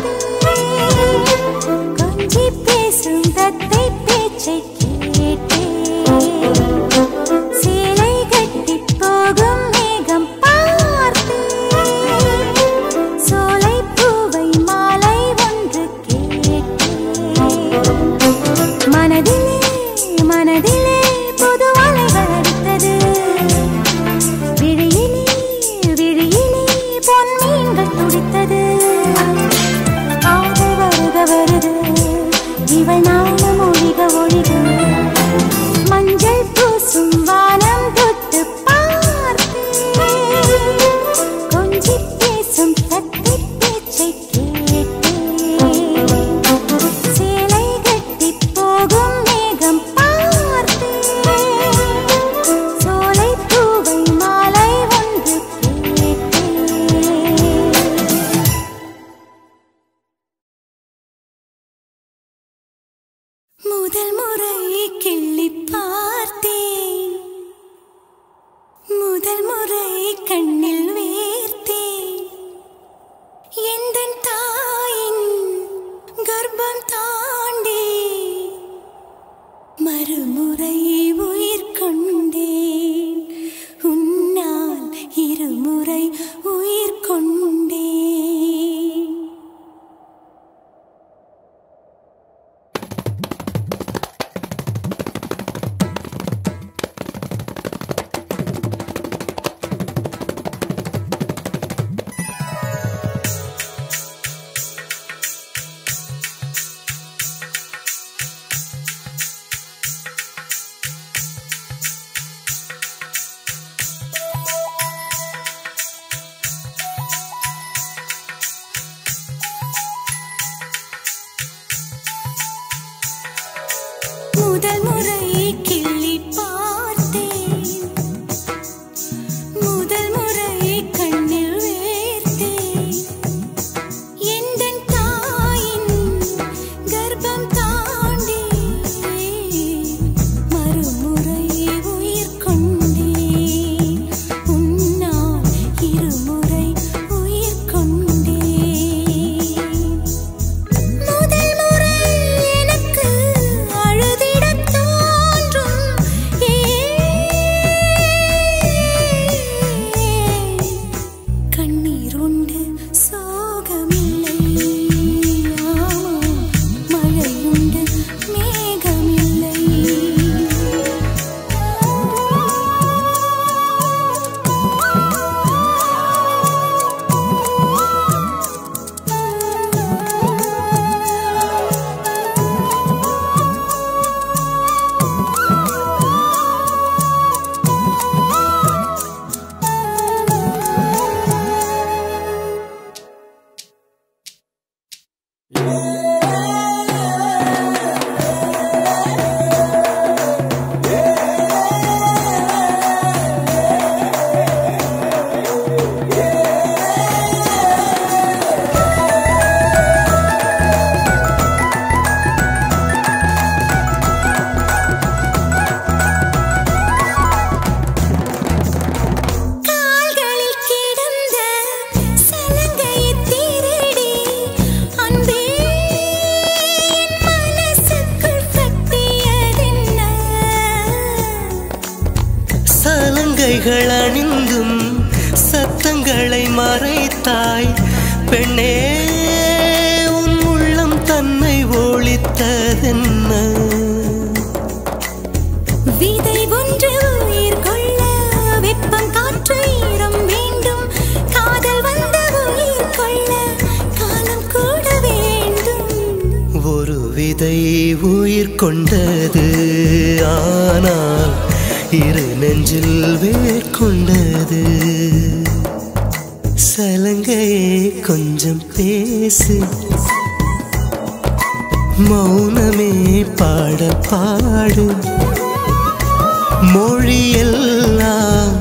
பார்த்தேன். கொஞ்சி பேசும் தத்தை பேச்சை கேட்டேன். மனதிலே புது அலைகள் அடித்தது. விழியிலே விழியிலே பொன் மீன்கள் துடித்தது. காதல் வருக வருது இவள் நாணம் ஒழிக ஒழிக. மஞ்சள் பூசும் வானம் தொட்டு பார்த்தேன். கொஞ்சி பேசும் தத்தை பேச்சை கேட்டேன். சேலை கட்டி போகும் மேகம் பார்த்தேன். சோலை பூவை மாலை ஒன்று கேட்டேன். முதல் முறை கிள்ளி பார்த்தேன். முதல் முறை கண்ணில் வேர்த்தேன். எந்தன் தாயின் கர்ப்பம் தாண்டி மறுமுறை உயிர் கொண்டேன். உன்னால் இருமுறை உயிர் கொண்டேன். முதல் முறை கிள்ளி பார்த்தேன். முதல் முறை கண்ணில் வேர்த்தேன். எந்தன் தாயின் கர்ப்பம் தாண்டி மறுமுறை உயிர் கொண்டேன். உன்னால் இருமுறை உயிர் கொண்டேன். முதல் முறை எனக்கு அழுதிடத் தோன்றும். கண்ணீர் உண்டு சோகமில்லை. மழையுண்டு மேகமில்லை. கால்களில் கிடந்த சலங்கையைத் திருடி அன்பே என் மனசுக்குள் கட்டியதென்ன? சலங்கைகள் அணிந்தும் சத்தங்களை மறைத்தாய் பெண்ணே. உன் உள்ளம் தன்னை ஒழித்ததென்ன? விதை ஒன்று உயிர் கொள்ள வெப்பம் காற்று ஈரம் வேண்டும். காதல் வந்த உயிர் கொள்ள காலம் கூட வேண்டும். ஒரு விதை உயிர் கொண்டது, ஆனால் இரு நெஞ்சில் வேர் கொண்டது. சலங்கையே கொஞ்சம் பேசு, மௌனமே பாட பாடு. மொழியெல்லாம்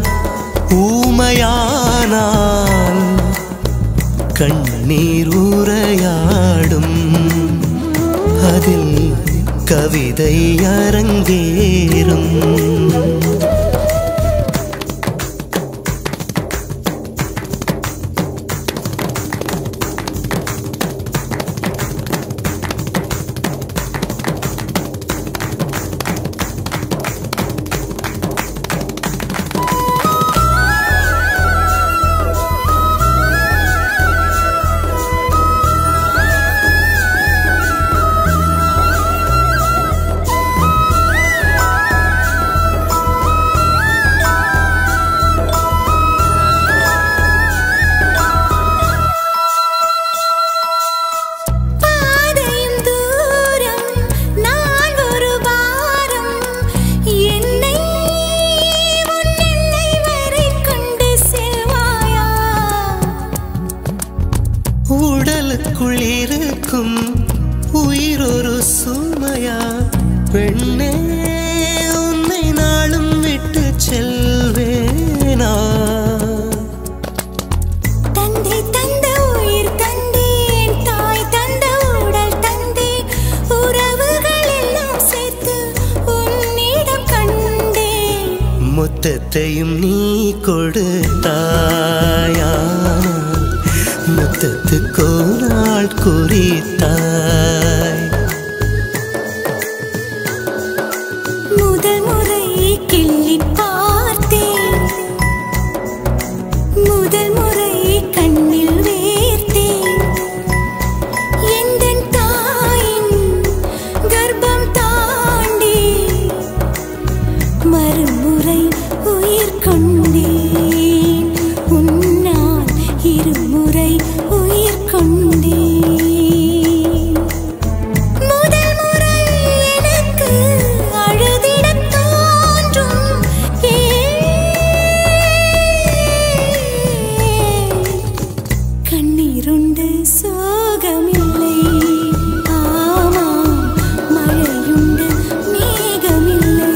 ஊமையானால் கண்ணீர் உரையாடும். அதில் கவிதை அரங்கேறும். முத்தத்தையும் நீ கொடுத்தாயானால் முத்தத்துக்கோ நாள் குறித்தாய். முதல் முறை கிள்ளி பார்த்தேன், முதல் முறை கண்ணில் வேர்த்தேன். எந்தன் தாயின் கர்ப்பம் தாண்டி மறுமுறை உயிர் கொண்டேன். உன்னால் இருமுறை உயிர் கொண்டேன். முதல் முறை எனக்கு அழுதிடத் தோன்றும். கண்ணீருண்டு சோகமில்லை, ஆமா மழையுண்டு மேகமில்லை.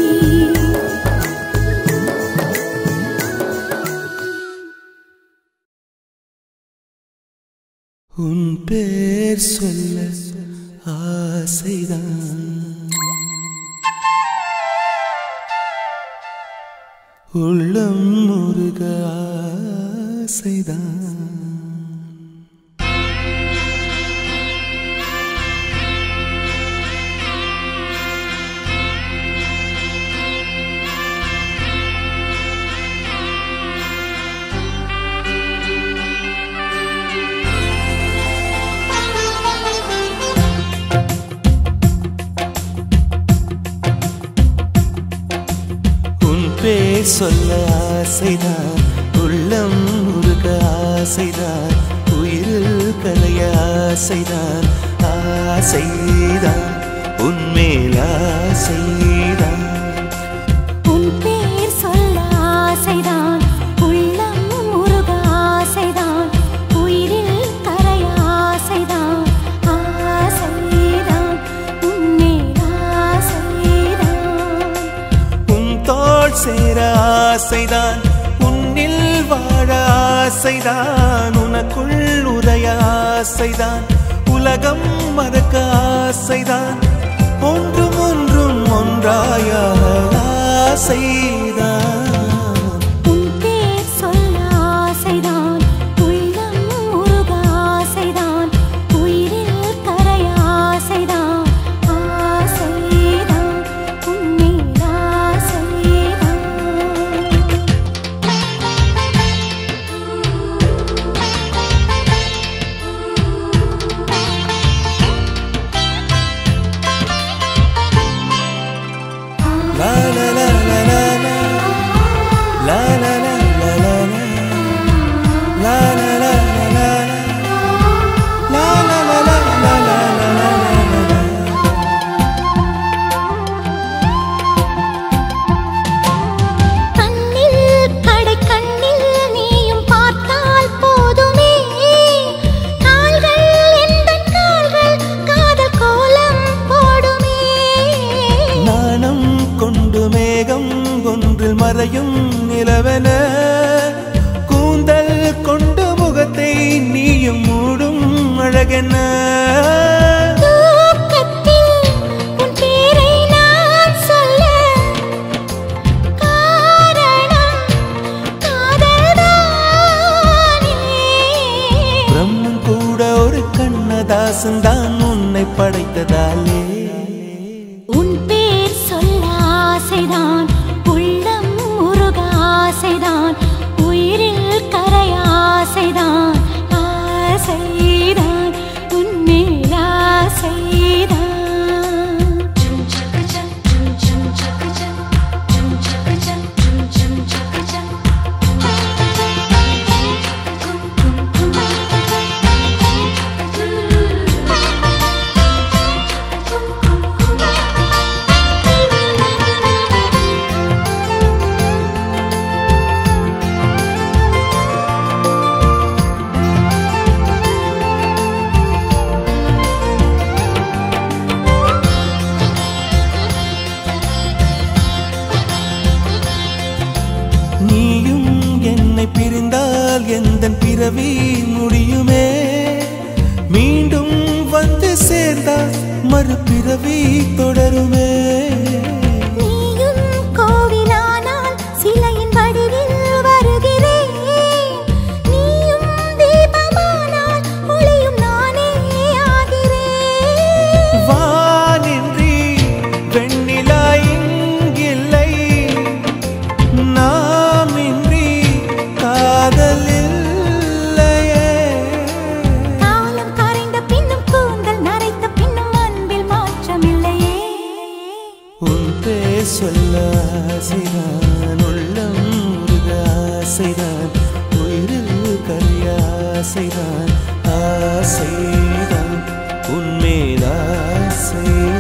உன் பேர் சொல்ல ஆசைதான், உள்ளம் முருக ஆசைதான். பேர் சொல்ல ஆசைதான், உள்ளம் முருக ஆசைதான், உயிரில் கலைய ஆசைதான். ஆசைதான் உன்மேல் ஆசைதான். உன் பேர் சொல்ல ஆசைதான், உள்ளம் முருக ஆசைதான், உயிரில் கரைய ஆசைதான். ஆசைதான் உன்மேல் ஆசைதான். உன் தோள் சேர ஆசைதான், உன்னில் வாழ ஆசைதான், உனக்குள் உதய ஆசைதான், உலகம் மறக்க ஆசைதான், ஒன்றும் ஒன்றும் ஒன்றாய ஆசைதான். உன் பேர் சொல்ல ஆசைதான், உள்ளம் முருக ஆசைதான், உயிரில் கரைய ஆசைதான். ஆசைதான் உன்மேல் ஆசைதான். La la la la la la, la la la la la la, la la la la la la, la la la la la la la. கண்ணில் கடை கண்ணில் நீயும் பார்த்தால் போதுமே, கால்கள் எந்தன் கால்கள் காதல் கோலம் போடுமே. நாணம் கொண்டு மேகம் ஒன்றில் மறையும் நிலவென, கூந்தல் கொண்டு முகத்தை நீயும் மூடும் அழகென. தூக்கத்தில் உன் பேரை நான் சொல்ல காரணம் காதல்தானே. பிரம்மன் கூட ஒரு கண்ணதாசன் தான் உன்னை படைத்ததாலே. உன் பேர் சொல்ல ஆசைதான், உள்ளம் முருக ஆசைதான், உயிரில் கரைய ஆசைதான். ஆசைதான் உன்மேல் ஆசைதான். நீயும் என்னை பிரிந்தால் எந்தன் பிறவி முடியுமே, மீண்டும் வந்து சேர்ந்தால் மறுபிறவி தொடருமே. நீயும் கோவிலானால் பேர் சொல்ல ஆசைதான் உள்ளம் முருக ஆசைதான் உயிரில் கரிய ஆசைதான் ஆசைதான் உன்மேல் ஆசை